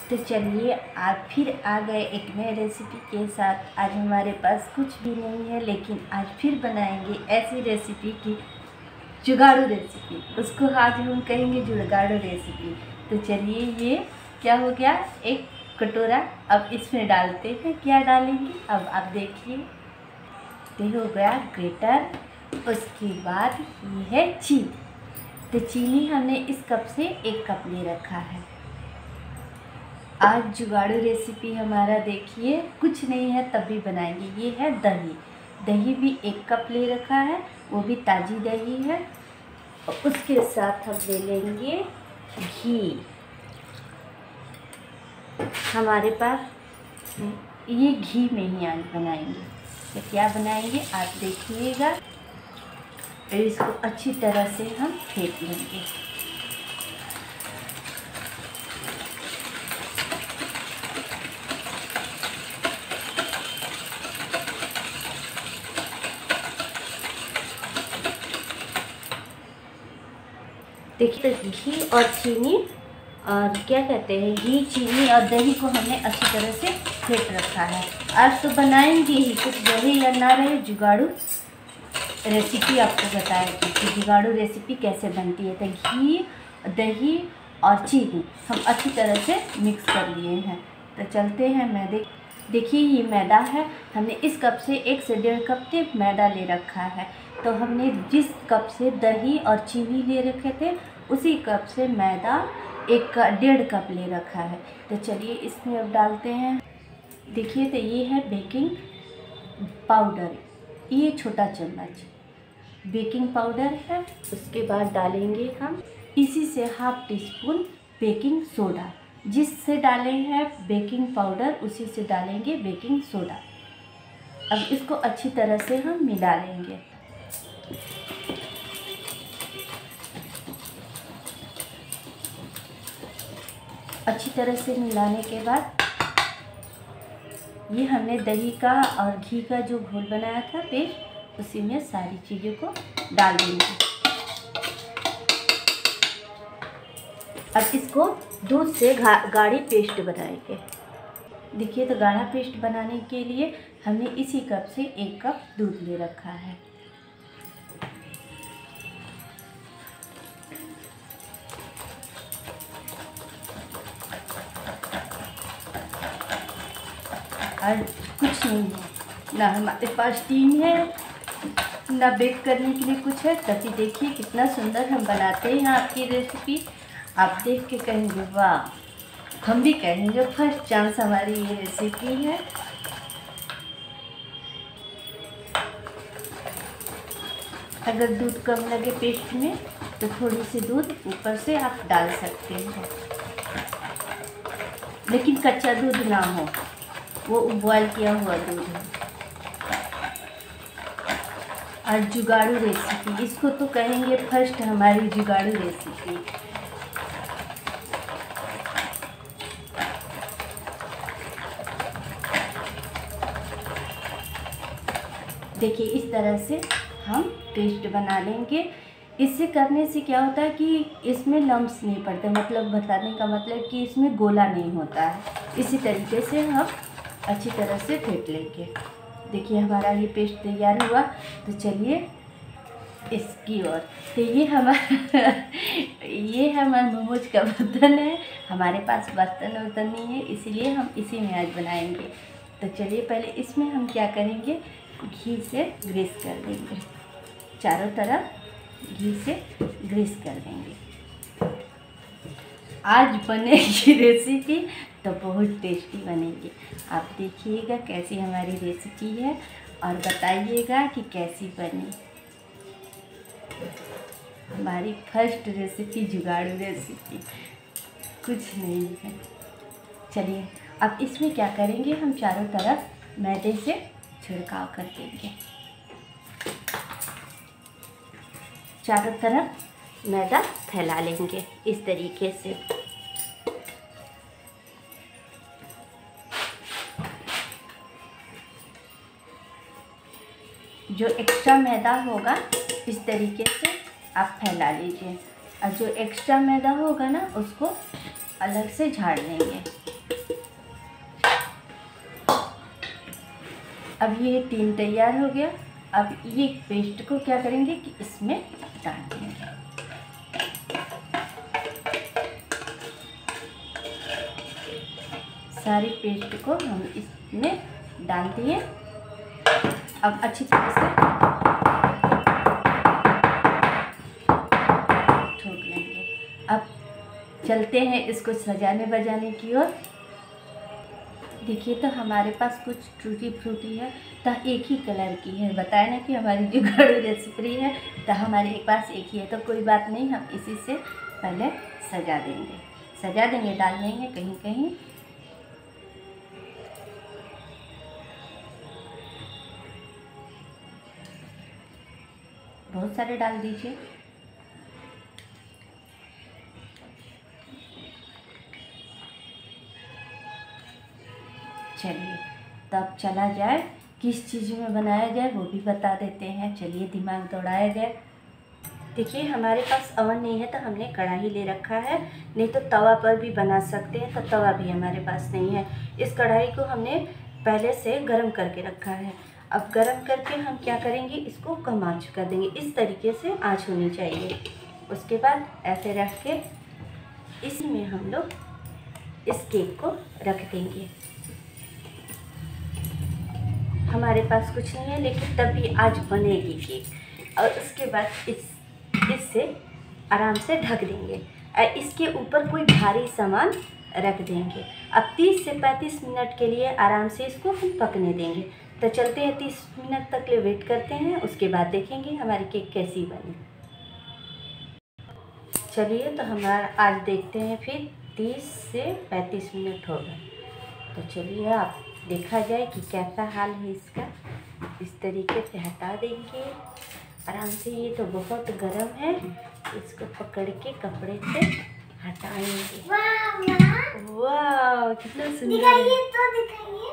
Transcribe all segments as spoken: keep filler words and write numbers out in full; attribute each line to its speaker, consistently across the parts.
Speaker 1: तो चलिए आप फिर आ गए एक नए रेसिपी के साथ। आज हमारे पास कुछ भी नहीं है, लेकिन आज फिर बनाएंगे ऐसी रेसिपी की जुगाड़ू रेसिपी। उसको आज हम कहेंगे जुगाड़ू रेसिपी। तो चलिए, ये क्या हो गया, एक कटोरा। अब इसमें डालते हैं, क्या डालेंगे अब आप देखिए। ये हो गया ग्रेटर। उसके बाद ये है चीनी। तो चीनी हमने इस कप से एक कप ले रखा है। आज जुगाड़ू रेसिपी हमारा देखिए कुछ नहीं है तब भी बनाएंगे। ये है दही। दही भी एक कप ले रखा है, वो भी ताज़ी दही है। और उसके साथ हम ले लेंगे घी। हमारे पास ये घी में ही आज बनाएंगे। तो क्या बनाएंगे आप देखिएगा। और इसको अच्छी तरह से हम फेंट लेंगे। देखिए, तो घी और चीनी और क्या कहते हैं, घी चीनी और दही को हमने अच्छी तरह से फेंट रखा है। आज तो बनाएंगे ही, कुछ रहे या ना रहे जुगाड़ू रेसिपी आपको बताएंगे कि जुगाड़ू रेसिपी कैसे बनती है। तो घी, दही और चीनी हम अच्छी तरह से मिक्स कर लिए हैं। तो चलते हैं मैदे। देखिए, ये मैदा है। हमने इस कप से एक से डेढ़ कप तक मैदा ले रखा है। तो हमने जिस कप से दही और चीनी ले रखे थे, उसी कप से मैदा एक डेढ़ कप ले रखा है। तो चलिए इसमें अब डालते हैं। देखिए, तो ये है बेकिंग पाउडर, ये छोटा चम्मच बेकिंग पाउडर है। उसके बाद डालेंगे हम इसी से half teaspoon baking soda. जिससे डाले हैं बेकिंग पाउडर, उसी से डालेंगे बेकिंग सोडा। अब इसको अच्छी तरह से हम मिला लेंगे। अच्छी तरह से मिलाने के बाद ये हमने दही का और घी का जो घोल बनाया था पेस्ट, उसी में सारी चीज़ों को डाल देंगे। अब इसको दूध से गाढ़ी पेस्ट बनाएंगे। देखिए, तो गाढ़ा पेस्ट बनाने के लिए हमने इसी कप से एक कप दूध ले रखा है। और कुछ नहीं है, ना हमारे पास टीन है, ना बेक करने के लिए कुछ है। तभी देखिए कितना सुंदर हम बनाते हैं आपकी रेसिपी। आप देख के कहेंगे वाह, हम भी कहेंगे फर्स्ट चांस हमारी ये रेसिपी है। अगर दूध कम लगे पेस्ट में तो थोड़ी सी दूध ऊपर से आप डाल सकते हैं, लेकिन कच्चा दूध ना हो, वो बॉयल किया हुआ दूध है। और जुगाड़ू रेसिपी, इसको तो कहेंगे फर्स्ट हमारी जुगाड़ू रेसिपी। देखिए, इस तरह से हम पेस्ट बना लेंगे। इससे करने से क्या होता है कि इसमें लम्स नहीं पड़ते, मतलब बताने का मतलब कि इसमें गोला नहीं होता है। इसी तरीके से हम अच्छी तरह से फेंट लेंगे। देखिए, हमारा ये पेस्ट तैयार हुआ। तो चलिए इसकी ओर। तो ये हमारा ये हमारा मोमोज का बर्तन है। हमारे पास बर्तन वर्तन नहीं है, इसीलिए हम इसी में आज बनाएंगे। तो चलिए पहले इसमें हम क्या करेंगे, घी से ग्रीस कर देंगे। चारों तरफ घी से ग्रीस कर देंगे। आज बनेगी रेसिपी तो बहुत टेस्टी बनेगी। आप देखिएगा कैसी हमारी रेसिपी है और बताइएगा कि कैसी बनी। हमारी फर्स्ट रेसिपी जुगाड़ू रेसिपी, कुछ नहीं है। चलिए अब इसमें क्या करेंगे, हम चारों तरफ मैदे से छिड़काव कर देंगे। चारों तरफ मैदा फैला लेंगे इस तरीके से। जो एक्स्ट्रा मैदा होगा इस तरीके से आप फैला लीजिए, और जो एक्स्ट्रा मैदा होगा ना उसको अलग से झाड़ लेंगे। अब ये टीन तैयार हो गया। अब ये पेस्ट को क्या करेंगे कि इसमें डाल देंगे। सारी पेस्ट को हम इसमें डाल दिए। अब अच्छी तरह से ठोक लेंगे। अब चलते हैं इसको सजाने बजाने की ओर। देखिए तो हमारे पास कुछ टूटी फ्रूटी है तो एक ही कलर की है। बताया ना कि हमारी जुगाड़ू रेसिपी है तो हमारे पास एक ही है, तो कोई बात नहीं, हम इसी से पहले सजा देंगे सजा देंगे डाल देंगे कहीं कहीं। बहुत सारे डाल दीजिए। चलिए तब चला जाए किस चीज़ में बनाया जाए वो भी बता देते हैं। चलिए दिमाग दौड़ाया जाए। देखिए हमारे पास अवन नहीं है तो हमने कढ़ाई ले रखा है, नहीं तो तवा पर भी बना सकते हैं, तो तवा भी हमारे पास नहीं है। इस कढ़ाई को हमने पहले से गर्म करके रखा है। अब गर्म करके हम क्या करेंगे, इसको कम आँच कर देंगे। इस तरीके से आँच होनी चाहिए। उसके बाद ऐसे रख के इसमें हम लोग इस केक को रख देंगे। हमारे पास कुछ नहीं है लेकिन तब भी आज बनेगी केक। और उसके बाद इस इससे आराम से ढक देंगे और इसके ऊपर कोई भारी सामान रख देंगे। अब तीस से पैंतीस मिनट के लिए आराम से इसको हम पकने देंगे। तो चलते हैं तीस मिनट तक ले वेट करते हैं, उसके बाद देखेंगे हमारी केक कैसी बनी। चलिए तो हमारा आज देखते हैं फिर तीस से पैंतीस मिनट हो गए। तो चलिए आप देखा जाए कि कैसा हाल है इसका। इस तरीके से हटा देंगे आराम से। ये तो बहुत गर्म है, इसको पकड़ के कपड़े से हटाएंगे। वाह कितना सुंदर है। तो दिखाइए।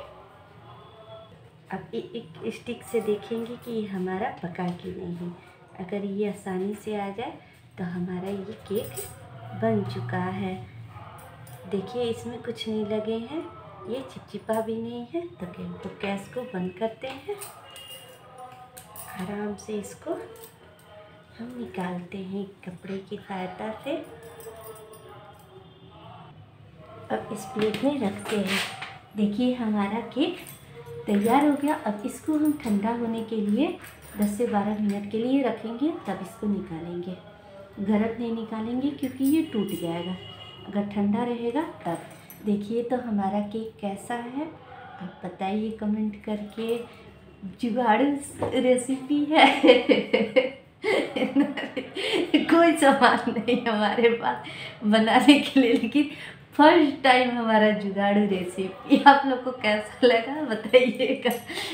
Speaker 1: अब एक स्टिक से देखेंगे कि ये हमारा पका कि नहीं। अगर ये आसानी से आ जाए तो हमारा ये केक बन चुका है। देखिए इसमें कुछ नहीं लगे हैं, ये चिपचिपा भी नहीं है। तो तो गैस को बंद करते हैं। आराम से इसको हम निकालते हैं कपड़े की सहायता से। अब इस प्लेट में रखते हैं। देखिए हमारा केक तैयार हो गया। अब इसको हम ठंडा होने के लिए दस से बारह मिनट के लिए रखेंगे, तब इसको निकालेंगे। गरम नहीं निकालेंगे क्योंकि ये टूट जाएगा। अगर ठंडा रहेगा तब। देखिए तो हमारा केक कैसा है, आप बताइए कमेंट करके। जुगाड़ू रेसिपी है कोई सामान नहीं हमारे पास बनाने के लिए, लेकिन फर्स्ट टाइम हमारा जुगाड़ू रेसिपी। आप लोग को कैसा लगा बताइएगा।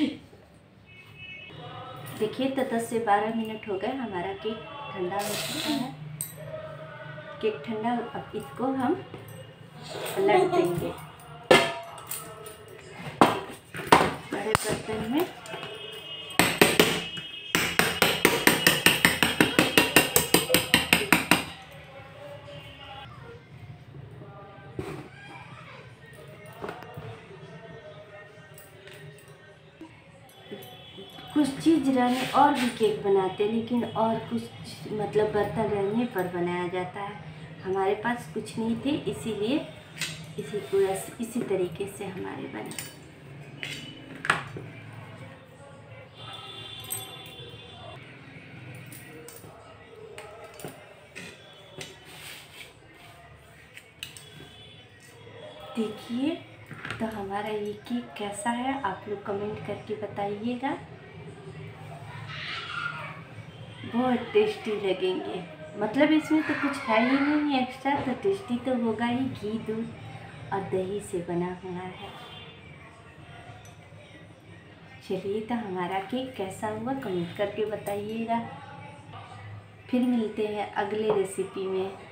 Speaker 1: देखिए तो दस से बारह मिनट हो गए, हमारा केक ठंडा हो चुका है। केक ठंडा, अब इसको हम पलट देंगे बड़े बर्तन में। कुछ चीज़ रहने और भी केक बनाते हैं, लेकिन और कुछ मतलब बर्तन रहने पर बनाया जाता है। हमारे पास कुछ नहीं थे, इसीलिए इसी पूरा इसी तरीके से हमारे बने। देखिए तो हमारा ये केक कैसा है, आप लोग कमेंट करके बताइएगा। बहुत टेस्टी लगेंगे। मतलब इसमें तो कुछ है ही नहीं एक्स्ट्रा, तो टेस्टी तो होगा ही। घी, दूध और दही से बना हुआ है। चलिए तो हमारा केक कैसा हुआ कमेंट करके बताइएगा। फिर मिलते हैं अगले रेसिपी में।